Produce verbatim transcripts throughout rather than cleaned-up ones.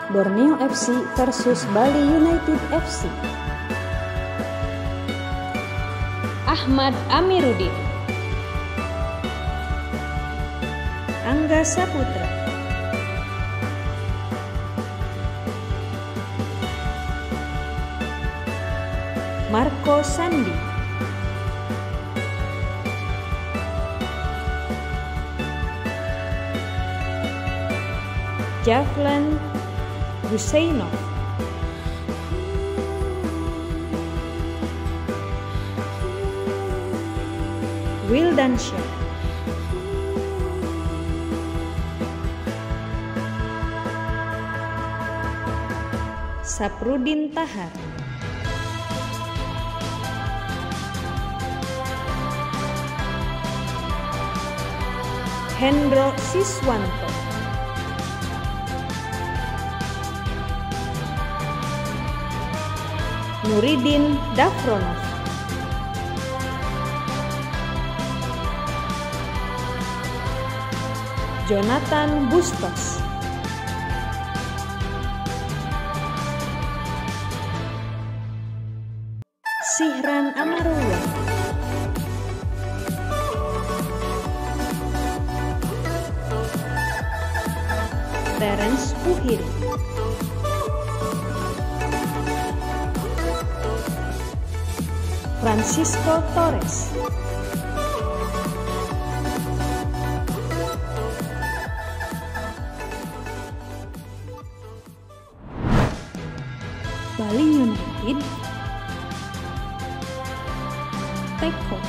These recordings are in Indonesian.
Borneo F C versus Bali United F C. Ahmad Amiruddin, Angga Saputra, Marco Sandi, Javlan Husainov, Wildansyah, Saprudin Tahar, Hendro Siswanto, Nuridin Dafronov, Jonathan Bustos, Sihran Amarullah, Terence Puhiri, Francisco Torres, Bali United, Teko,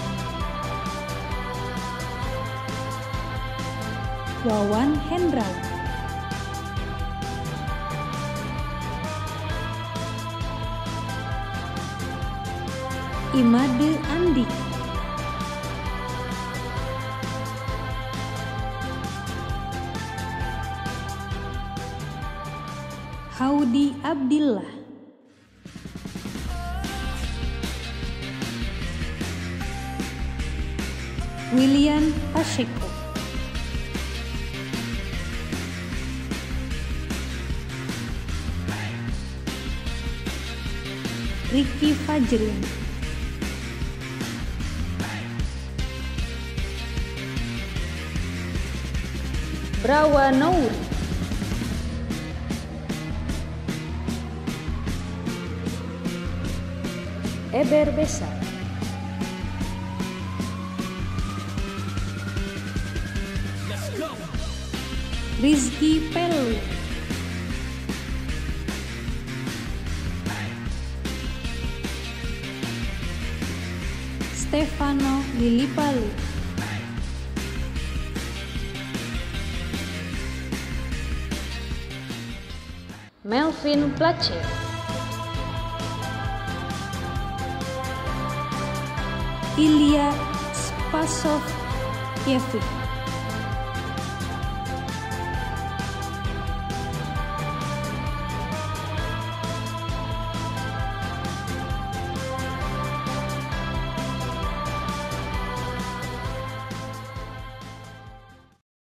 Wawan Hendrawan, Imade Andika, Haudi Abdillah, William Pacheco, Ricky Fajrin, Brawa Nouri, Eber Besar, Rizky Pelu, Stefano Lilipalu, Melvin Placer, Ilya Spasov Yevik,